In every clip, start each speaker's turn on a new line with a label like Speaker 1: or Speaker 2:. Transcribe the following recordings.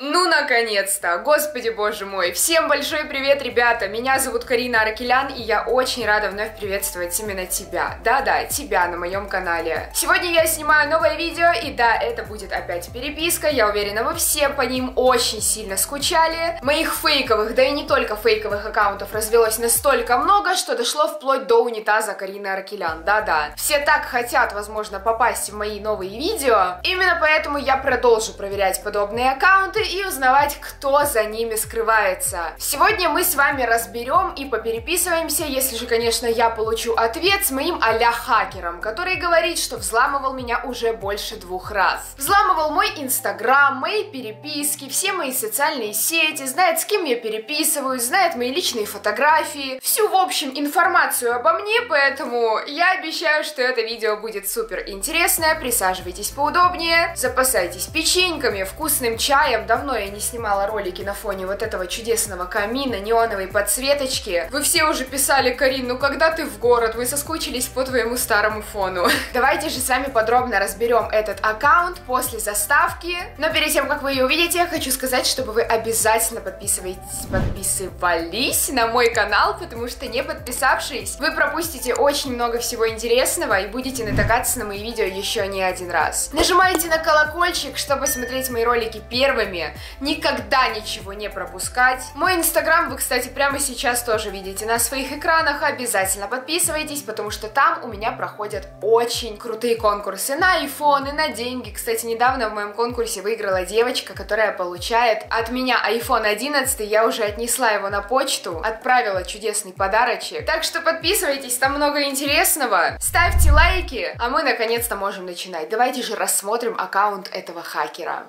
Speaker 1: Ну, наконец-то! Господи, боже мой! Всем большой привет, ребята! Меня зовут Карина Аракелян, и я очень рада вновь приветствовать именно тебя. Да-да, тебя на моем канале. Сегодня я снимаю новое видео, и да, это будет опять переписка. Я уверена, вы все по ним очень сильно скучали. Моих фейковых, да и не только фейковых аккаунтов развелось настолько много, что дошло вплоть до унитаза Карины Аракелян. Да-да. Все так хотят, возможно, попасть в мои новые видео. Именно поэтому я продолжу проверять подобные аккаунты и узнавать, кто за ними скрывается. Сегодня мы с вами разберем и попереписываемся, если же, конечно, я получу ответ с моим а-ля хакером, который говорит, что взламывал меня уже больше 2 раз. Взламывал мой инстаграм, мои переписки, все мои социальные сети, знает, с кем я переписываюсь, знает мои личные фотографии, всю, в общем, информацию обо мне, поэтому я обещаю, что это видео будет супер интересное. Присаживайтесь поудобнее, запасайтесь печеньками, вкусным чаем. Давно я не снимала ролики на фоне вот этого чудесного камина, неоновой подсветочки. Вы все уже писали: Карин, ну когда ты в город? Мы соскучились по твоему старому фону. Давайте же с вами подробно разберем этот аккаунт после заставки. Но перед тем, как вы ее увидите, я хочу сказать, чтобы вы обязательно подписывались на мой канал, потому что не подписавшись, вы пропустите очень много всего интересного и будете натыкаться на мои видео еще не один раз. Нажимайте на колокольчик, чтобы смотреть мои ролики первыми. Никогда ничего не пропускать. Мой инстаграм вы, кстати, прямо сейчас тоже видите на своих экранах. Обязательно подписывайтесь, потому что там у меня проходят очень крутые конкурсы на айфоны, на деньги. Кстати, недавно в моем конкурсе выиграла девочка, которая получает от меня iPhone 11. Я уже отнесла его на почту, отправила чудесный подарочек. Так что подписывайтесь, там много интересного. Ставьте лайки, а мы наконец-то можем начинать. Давайте же рассмотрим аккаунт этого хакера.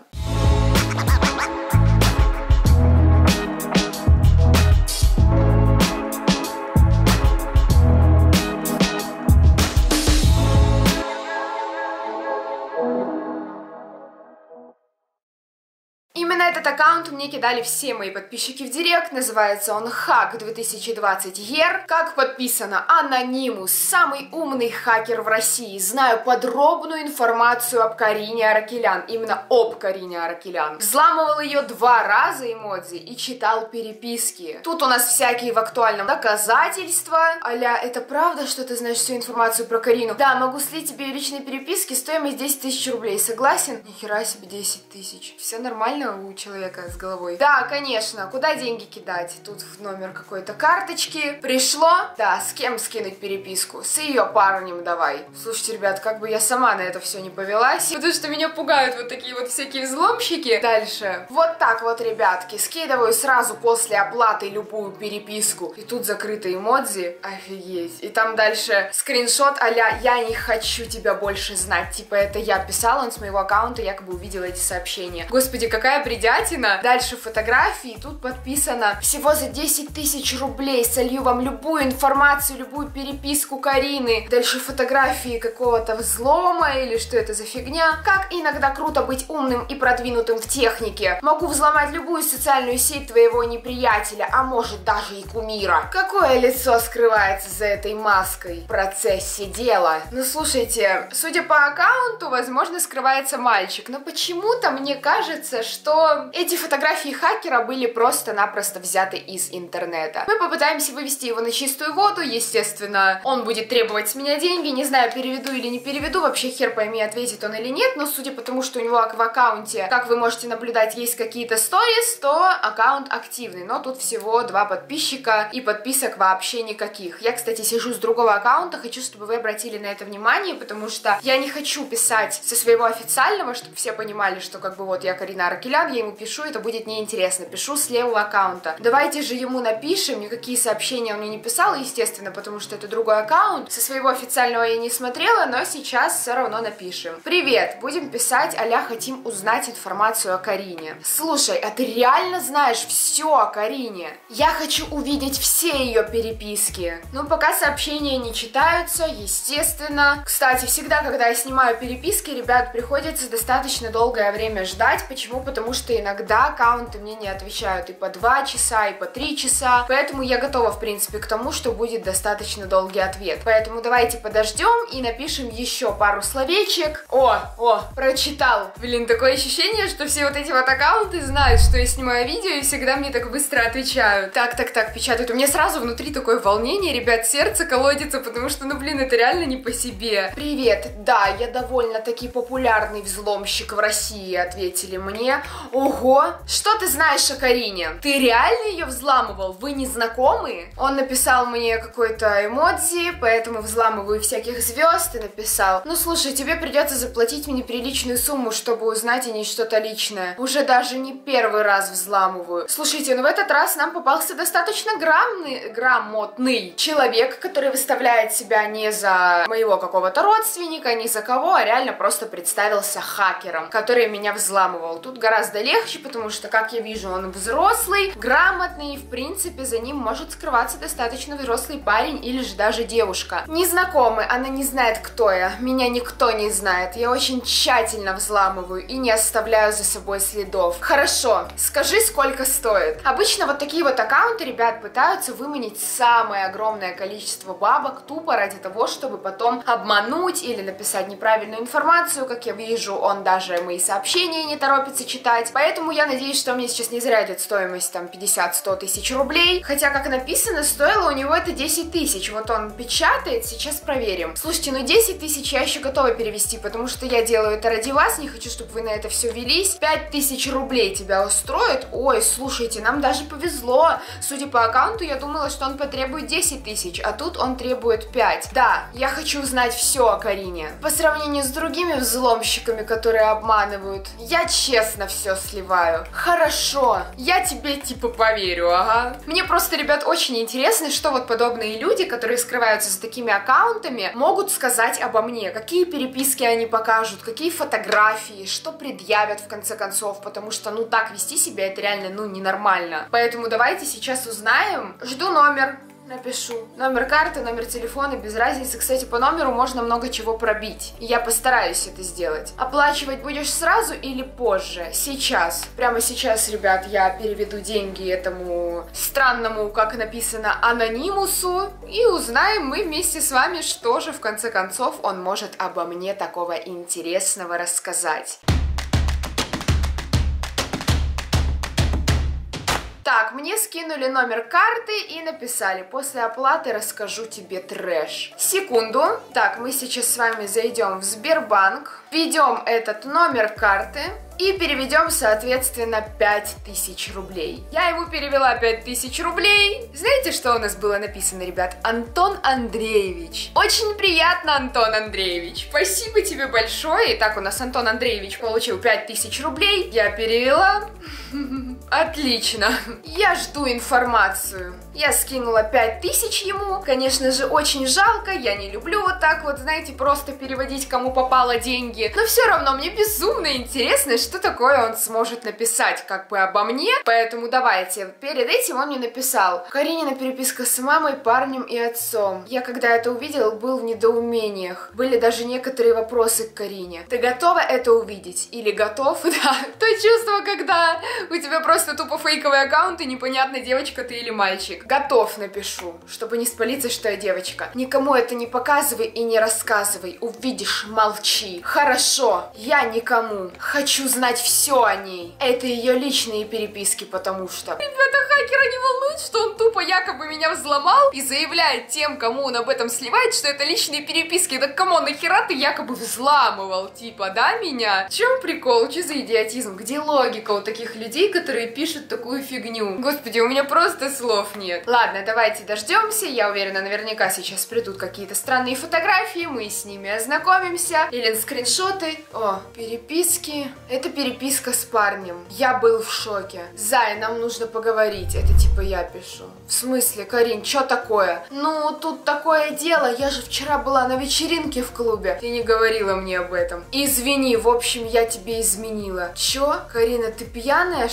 Speaker 1: Именно этот аккаунт мне кидали все мои подписчики в директ. Называется он Hack 2020 Year. Как подписано: анонимус, самый умный хакер в России. Знаю подробную информацию об Карине Аракелян. Именно об Карине Аракелян. Взламывал ее 2 раза, эмодзи, и читал переписки. Тут у нас всякие в актуальном доказательства. А-ля, это правда, что ты знаешь всю информацию про Карину? Да, могу слить тебе личные переписки, стоимость 10 тысяч рублей. Согласен? Нихера себе 10 тысяч. Все нормально у человека с головой? Да, конечно. Куда деньги кидать? Тут в номер какой-то карточки. Пришло? Да, с кем скинуть переписку? С ее парнем давай. Слушайте, ребят, как бы я сама на это все не повелась, потому что меня пугают вот такие вот всякие взломщики. Дальше. Вот так вот, ребятки. Скидываю сразу после оплаты любую переписку. И тут закрытые эмодзи. Офигеть. И там дальше скриншот а-ля «Я не хочу тебя больше знать». Типа это я писала, он с моего аккаунта якобы увидел эти сообщения. Господи, какая бредятина. Дальше фотографии, тут подписано: всего за 10 тысяч рублей солью вам любую информацию, любую переписку Карины. Дальше фотографии какого-то взлома или что это за фигня. Как иногда круто быть умным и продвинутым в технике. Могу взломать любую социальную сеть твоего неприятеля, а может даже и кумира. Какое лицо скрывается за этой маской в процессе дела? Ну слушайте, судя по аккаунту, возможно, скрывается мальчик, но почему-то мне кажется, что эти фотографии хакера были просто-напросто взяты из интернета. Мы попытаемся вывести его на чистую воду, естественно, он будет требовать с меня деньги, не знаю, переведу или не переведу, вообще хер пойми, ответит он или нет, но судя по тому, что у него в аккаунте, как вы можете наблюдать, есть какие-то сторис, то аккаунт активный, но тут всего 2 подписчика и подписок вообще никаких. Я, кстати, сижу с другого аккаунта, хочу, чтобы вы обратили на это внимание, потому что я не хочу писать со своего официального, чтобы все понимали, что как бы вот я Карина Аракелян, я ему пишу, это будет неинтересно. Пишу с левого аккаунта. Давайте же ему напишем, никакие сообщения он мне не писал, естественно, потому что это другой аккаунт. Со своего официального я не смотрела, но сейчас все равно напишем. Привет, будем писать а-ля хотим узнать информацию о Карине. Слушай, а ты реально знаешь все о Карине? Я хочу увидеть все ее переписки. Ну, пока сообщения не читаются, естественно. Кстати, всегда, когда я снимаю переписки, ребят, приходится достаточно долгое время ждать. Почему? Потому потому что иногда аккаунты мне не отвечают и по 2 часа, и по 3 часа, поэтому я готова, в принципе, к тому, что будет достаточно долгий ответ. Поэтому давайте подождем и напишем еще пару словечек. О, прочитал. Блин, такое ощущение, что все вот эти вот аккаунты знают, что я снимаю видео и всегда мне так быстро отвечают. Так, печатают. У меня сразу внутри такое волнение, ребят, сердце колотится, потому что, ну, блин, это реально не по себе. Привет, да, я довольно-таки популярный взломщик в России, ответили мне. Ого, что ты знаешь о Карине? Ты реально ее взламывал? Вы не знакомы? Он написал мне какой-то эмодзи, поэтому взламываю всяких звезд, и написал: ну, слушай, тебе придется заплатить мне приличную сумму, чтобы узнать о ней что-то личное. Уже даже не первый раз взламываю. Слушайте, ну в этот раз нам попался достаточно грамотный человек, который выставляет себя не за моего какого-то родственника, не за кого, а реально просто представился хакером, который меня взламывал. Тут гораздо легче, потому что, как я вижу, он взрослый, грамотный, и в принципе за ним может скрываться достаточно взрослый парень или же даже девушка. Незнакомый, она не знает, кто я, меня никто не знает, я очень тщательно взламываю и не оставляю за собой следов. Хорошо, скажи, сколько стоит? Обычно вот такие вот аккаунты, ребят, пытаются выманить самое огромное количество бабок тупо ради того, чтобы потом обмануть или написать неправильную информацию. Как я вижу, он даже мои сообщения не торопится читать, поэтому я надеюсь, что мне сейчас не зря идет стоимость там 50-100 тысяч рублей, хотя, как написано, стоило у него это 10 тысяч. Вот он печатает, сейчас проверим. Слушайте, ну 10 тысяч я еще готова перевести, потому что я делаю это ради вас, не хочу, чтобы вы на это все велись. 5000 рублей тебя устроит? Ой, слушайте, нам даже повезло. Судя по аккаунту, я думала, что он потребует 10 тысяч, а тут он требует 5. Да, я хочу узнать все о Карине. По сравнению с другими взломщиками, которые обманывают, я честно все сливаю. Хорошо, я тебе типа поверю, ага. Мне просто, ребят, очень интересно, что вот подобные люди, которые скрываются за такими аккаунтами, могут сказать обо мне. Какие переписки они покажут, какие фотографии, что предъявят в конце концов, потому что, ну, так вести себя, это реально, ну, ненормально. Поэтому давайте сейчас узнаем. Жду номер. Напишу. Номер карты, номер телефона, без разницы. Кстати, по номеру можно много чего пробить. И я постараюсь это сделать. Оплачивать будешь сразу или позже? Сейчас. Прямо сейчас, ребят, я переведу деньги этому странному, как написано, анонимусу. И узнаем мы вместе с вами, что же в конце концов он может обо мне такого интересного рассказать. Так, мне скинули номер карты и написали: после оплаты расскажу тебе трэш. Секунду. Так, мы сейчас с вами зайдем в Сбербанк, введем этот номер карты и переведем, соответственно, 5000 рублей. Я ему перевела 5000 рублей. Знаете, что у нас было написано, ребят? Антон Андреевич. Очень приятно, Антон Андреевич. Спасибо тебе большое. Итак, у нас Антон Андреевич получил 5000 рублей. Я перевела. Отлично. Я жду информацию. Я скинула 5000 ему. Конечно же, очень жалко. Я не люблю вот так вот, знаете, просто переводить кому попало деньги. Но все равно мне безумно интересно, что такое он сможет написать как бы обо мне. Поэтому давайте. Перед этим он мне написал: Каринина переписка с мамой, парнем и отцом. Я когда это увидел, был в недоумениях. Были даже некоторые вопросы к Карине. Ты готова это увидеть? Или готов? Да. То чувство, когда у тебя просто тупо фейковый аккаунт и непонятно, девочка ты или мальчик. Готов, напишу, чтобы не спалиться, что я девочка. Никому это не показывай и не рассказывай. Увидишь, молчи. Хорошо, я никому. Хочу знать все о ней. Это ее личные переписки, потому что... Ребята, хакера не волнует, что он тупо якобы меня взломал и заявляет тем, кому он об этом сливает, что это личные переписки. Так кому нахера ты якобы взламывал, типа, да, меня? В чем прикол? Что за идиотизм? Где логика у таких людей, которые пишут такую фигню? Господи, у меня просто слов нет. Ладно, давайте дождемся. Я уверена, наверняка сейчас придут какие-то странные фотографии, мы с ними ознакомимся. Или скриншоты. О, переписки. Это переписка с парнем. Я был в шоке. Зай, нам нужно поговорить. Это типа я пишу. В смысле, Карин, что такое? Ну, тут такое дело. Я же вчера была на вечеринке в клубе. Ты не говорила мне об этом. Извини, в общем, я тебе изменила. Чё? Карина, ты пьяная, что ли?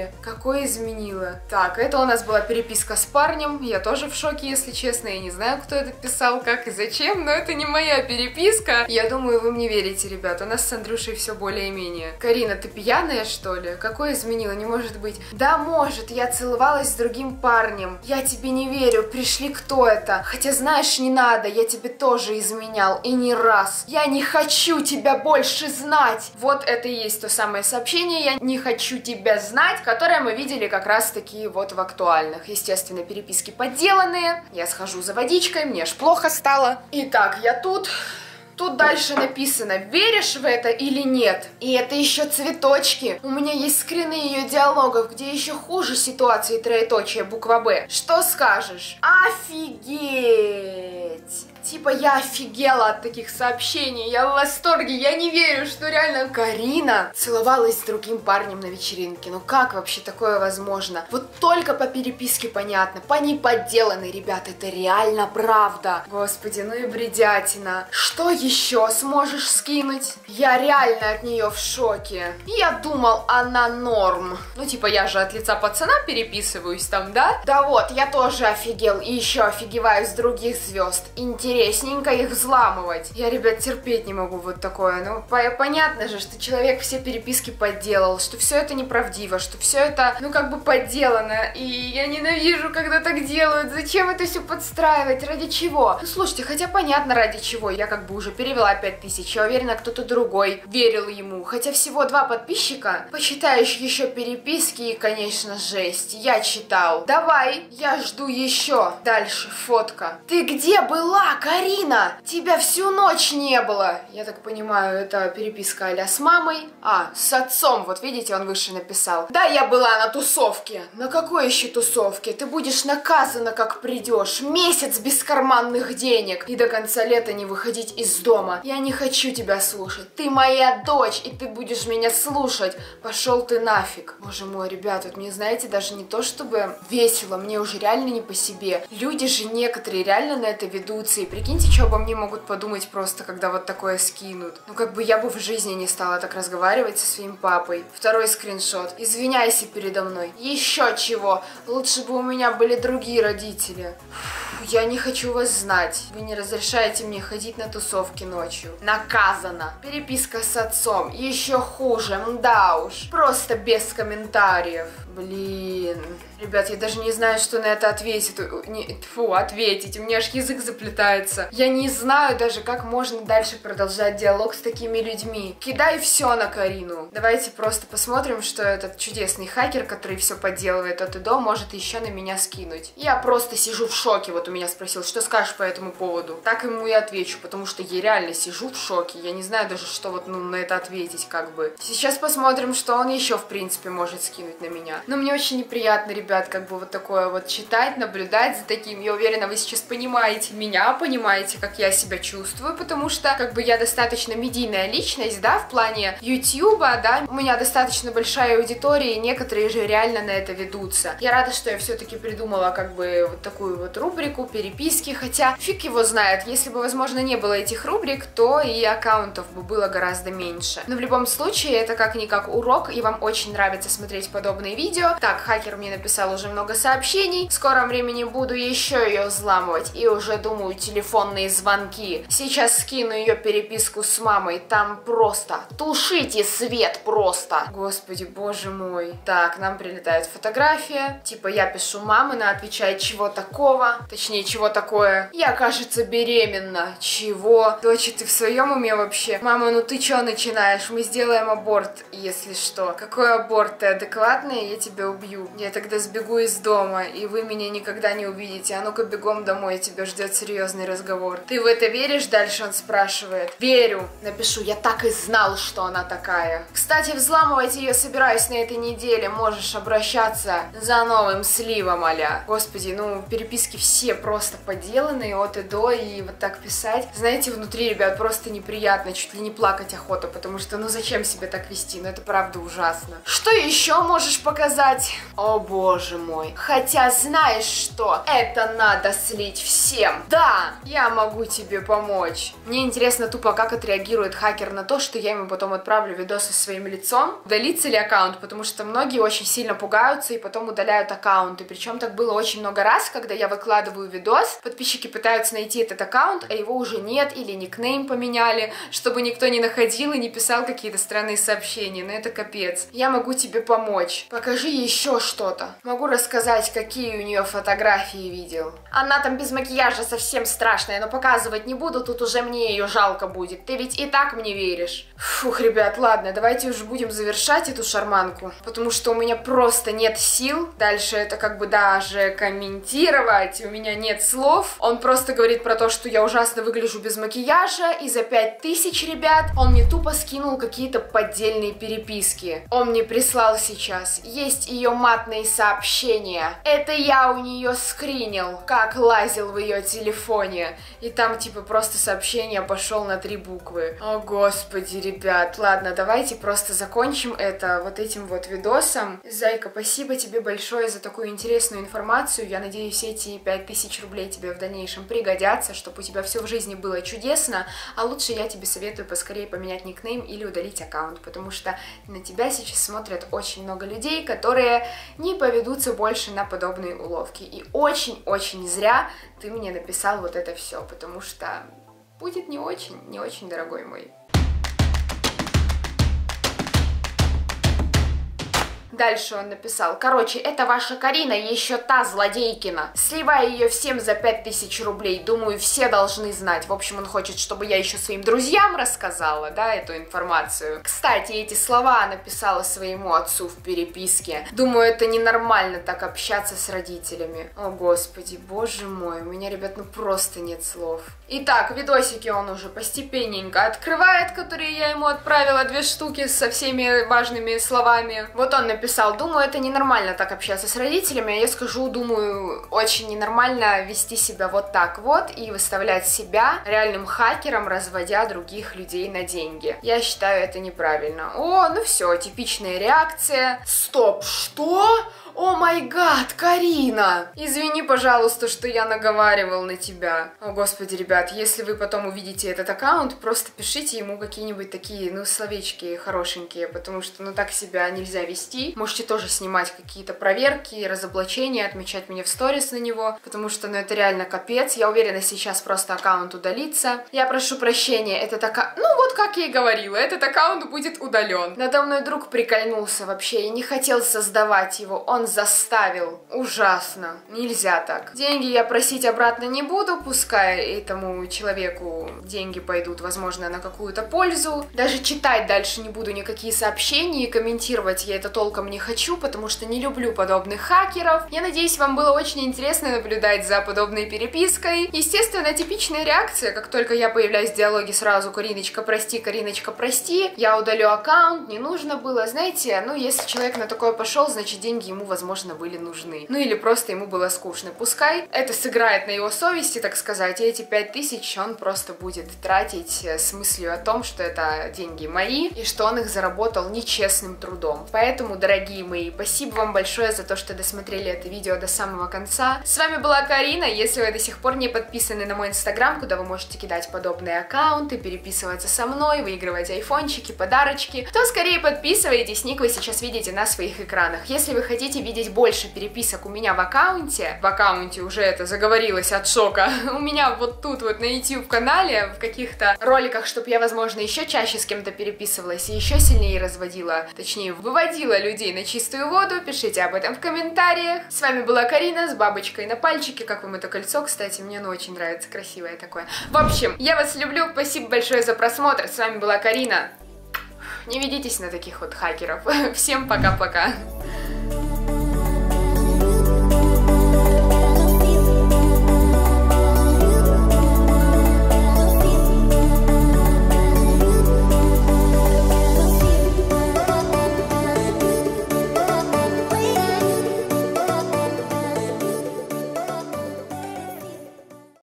Speaker 1: вообще? Какое изменила? Так, это у нас была переписка с парнем. Я тоже в шоке, если честно. Я не знаю, кто это писал, как и зачем, но это не моя переписка. Я думаю, вы мне верите, ребят. У нас с Андрюшей все более-менее. Карина, ты пьяная, что ли? Какое изменила? Не может быть. Да, может. Я целовалась с другим парнем. Я тебе не верю. Пришли, кто это? Хотя, знаешь, не надо. Я тебе тоже изменял. И не раз. Я не хочу тебя больше знать. Вот это и есть то самое сообщение. Я не хочу тебя знать, которое мы видели как раз-таки вот в актуальных. Естественно, переписки подделанные. Я схожу за водичкой, мне аж плохо стало. Итак, я тут. Тут дальше написано, веришь в это или нет. И это еще цветочки. У меня есть скрины ее диалогов, где еще хуже ситуации, троеточие, буква Б. Что скажешь? Офигеть! Типа я офигела от таких сообщений, я в восторге, я не верю, что реально Карина целовалась с другим парнем на вечеринке. Ну как вообще такое возможно? Вот только по переписке понятно, по неподделанной, ребята, это реально правда. Господи, ну и бредятина. Что еще сможешь скинуть? Я реально от нее в шоке. Я думал, она норм. Ну типа я же от лица пацана переписываюсь там, да? Да вот, я тоже офигел и еще офигеваю с других звезд. Интересненько их взламывать. Я, ребят, терпеть не могу вот такое. Ну, понятно же, что человек все переписки подделал, что все это неправдиво, что все это, ну, как бы подделано. И я ненавижу, когда так делают. Зачем это все подстраивать? Ради чего? Ну, слушайте, хотя понятно ради чего. Я как бы уже перевела 5000. Я уверена, кто-то другой верил ему. Хотя всего 2 подписчика. Почитаешь еще переписки и, конечно, жесть. Я читал. Давай, я жду еще. Дальше фотка. Ты где была, Карина? Тебя всю ночь не было. Я так понимаю, это переписка а-ля с мамой. А, с отцом, вот видите, он выше написал. Да, я была на тусовке. На какой еще тусовке? Ты будешь наказана, как придешь. Месяц без карманных денег. И до конца лета не выходить из дома. Я не хочу тебя слушать. Ты моя дочь, и ты будешь меня слушать. Пошел ты нафиг. Боже мой, ребят, вот мне, знаете, даже не то чтобы весело, мне уже реально не по себе. Люди же некоторые реально на это ведутся. И прикиньте, что обо мне могут подумать просто, когда вот такое скинут. Ну, как бы я бы в жизни не стала так разговаривать со своим папой. Второй скриншот. Извиняйся передо мной. Еще чего. Лучше бы у меня были другие родители. Я не хочу вас знать. Вы не разрешаете мне ходить на тусовки ночью. Наказано. Переписка с отцом. Еще хуже. Да уж. Просто без комментариев. Блин. Ребят, я даже не знаю, что на это ответить. Ответить. У меня аж язык заплетается. Я не знаю даже, как можно дальше продолжать диалог с такими людьми. Кидай все на Карину. Давайте просто посмотрим, что этот чудесный хакер, который все подделывает от и до, может еще на меня скинуть. Я просто сижу в шоке. Вот у меня спросил, что скажешь по этому поводу. Так ему и отвечу, потому что я реально сижу в шоке. Я не знаю даже, что вот на это ответить, как бы. Сейчас посмотрим, что он еще, в принципе, может скинуть на меня. Но мне очень неприятно, ребят, как бы вот такое вот читать, наблюдать за таким. Я уверена, вы сейчас понимаете меня, понимаете, как я себя чувствую, потому что, как бы, я достаточно медийная личность, да, в плане ютуба, да, у меня достаточно большая аудитория, и некоторые же реально на это ведутся. Я рада, что я все-таки придумала, как бы, вот такую вот рубрику, переписки, хотя фиг его знает, если бы, возможно, не было этих рубрик, то и аккаунтов бы было гораздо меньше. Но в любом случае, это как-никак урок, и вам очень нравится смотреть подобные видео. Так, хакер мне написал уже много сообщений, в скором времени буду еще ее взламывать, и уже думаю, телефонные звонки. Сейчас скину ее переписку с мамой, там просто тушите свет просто. Господи, боже мой. Так, нам прилетает фотография, типа я пишу мама, она отвечает, чего такого, точнее, чего такое. Я, кажется, беременна. Чего? Доча, ты в своем уме вообще? Мама, ну ты что начинаешь? Мы сделаем аборт, если что. Какой аборт? Ты адекватная? Я тебя убью. Я тогда сбегу из дома, и вы меня никогда не увидите. А ну-ка бегом домой, тебя ждет серьезный разговор. Ты в это веришь? Дальше он спрашивает. Верю. Напишу, я так и знал, что она такая. Кстати, взламывать ее собираюсь на этой неделе. Можешь обращаться за новым сливом, аля. Господи, ну переписки все просто подделанные от и до, и вот так писать. Знаете, внутри, ребят, просто неприятно, чуть ли не плакать охота, потому что, ну зачем себя так вести? Ну это правда ужасно. Что еще можешь показать? О боже мой. Хотя знаешь что? Это надо слить всем. Да, я могу тебе помочь. Мне интересно тупо, как отреагирует хакер на то, что я ему потом отправлю видосы со своим лицом. Удалится ли аккаунт, потому что многие очень сильно пугаются и потом удаляют аккаунты. Причем так было очень много раз, когда я выкладываю видос, подписчики пытаются найти этот аккаунт, а его уже нет или никнейм поменяли, чтобы никто не находил и не писал какие-то странные сообщения. Но это капец. Я могу тебе помочь. Покажи еще что-то. Могу рассказать, какие у нее фотографии видел. Она там без макияжа совсем страшная, но показывать не буду, тут уже мне ее жалко будет. Ты ведь и так мне веришь. Фух, ребят, ладно, давайте уже будем завершать эту шарманку, потому что у меня просто нет сил дальше это как бы даже комментировать, у меня нет слов. Он просто говорит про то, что я ужасно выгляжу без макияжа, и за 5000, ребят, он мне тупо скинул какие-то поддельные переписки. Он мне прислал сейчас, есть ее матные сообщения. Это я у нее скринил, как лазил в ее телефоне. И там типа просто сообщение пошел на 3 буквы. О господи, ребят, ладно, давайте просто закончим это вот этим вот видосом. Зайка, спасибо тебе большое за такую интересную информацию. Я надеюсь, эти 5000 рублей тебе в дальнейшем пригодятся, чтобы у тебя все в жизни было чудесно. А лучше я тебе советую поскорее поменять никнейм или удалить аккаунт, потому что на тебя сейчас смотрят очень много людей, которые не поведутся больше на подобные уловки. И очень-очень зря ты мне написал вот это все, потому что будет не очень, дорогой мой. Дальше он написал: короче, это ваша Карина, еще та злодейкина. Сливаю ее всем за 5000 рублей. Думаю, все должны знать. В общем, он хочет, чтобы я еще своим друзьям рассказала, да, эту информацию. Кстати, эти слова написала своему отцу в переписке. Думаю, это ненормально так общаться с родителями. О, господи, боже мой, у меня, ребят, ну просто нет слов. Итак, видосики он уже постепенненько открывает, которые я ему отправила, 2 штуки со всеми важными словами. Вот он написал: думаю, это ненормально так общаться с родителями, а я скажу, думаю, очень ненормально вести себя вот так вот и выставлять себя реальным хакером, разводя других людей на деньги. Я считаю это неправильно. О, ну все, типичная реакция. Стоп, что? О май гад, Карина! Извини, пожалуйста, что я наговаривал на тебя. О, господи, ребят, если вы потом увидите этот аккаунт, просто пишите ему какие-нибудь такие, ну, словечки хорошенькие, потому что, ну, так себя нельзя вести. Можете тоже снимать какие-то проверки, разоблачения, отмечать меня в сторис на него, потому что, ну, это реально капец. Я уверена, сейчас просто аккаунт удалится. Я прошу прощения, этот аккаунт... Ну, вот как я и говорила, этот аккаунт будет удален. Надо мной друг прикольнулся вообще и не хотел создавать его. Он заставил. Ужасно. Нельзя так. Деньги я просить обратно не буду, пускай этому человеку деньги пойдут, возможно, на какую-то пользу. Даже читать дальше не буду никакие сообщения и комментировать я это толком не хочу, потому что не люблю подобных хакеров. Я надеюсь, вам было очень интересно наблюдать за подобной перепиской. Естественно, типичная реакция, как только я появляюсь в диалоге, сразу: Кариночка, прости, я удалю аккаунт, не нужно было. Знаете, ну, если человек на такое пошел, значит, деньги ему, возможно, были нужны. Ну, или просто ему было скучно. Пускай это сыграет на его совести, так сказать, и эти 5000 он просто будет тратить с мыслью о том, что это деньги мои, и что он их заработал нечестным трудом. Поэтому, дорогие мои, спасибо вам большое за то, что досмотрели это видео до самого конца. С вами была Карина. Если вы до сих пор не подписаны на мой инстаграм, куда вы можете кидать подобные аккаунты, переписываться со мной, выигрывать айфончики, подарочки, то скорее подписывайтесь, ник вы сейчас видите на своих экранах. Если вы хотите видеть больше переписок у меня в аккаунте уже это заговорилось от шока, у меня вот тут вот на YouTube канале, в каких-то роликах, чтобы я, возможно, еще чаще с кем-то переписывалась и еще сильнее разводила, точнее, выводила людей на чистую воду, пишите об этом в комментариях. С вами была Карина с бабочкой на пальчике. Как вам это кольцо, кстати, мне оно очень нравится, красивое такое. В общем, я вас люблю, спасибо большое за просмотр, с вами была Карина. Не ведитесь на таких вот хакеров. Всем пока-пока.